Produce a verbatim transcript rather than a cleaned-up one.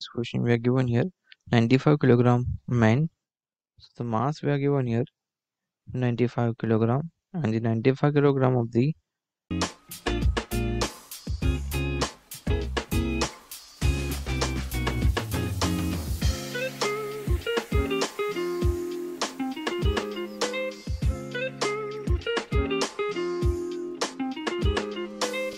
question we are given here ninety-five kilogram man. So the mass we are given here ninety-five kilogram, and the ninety-five kilogram of the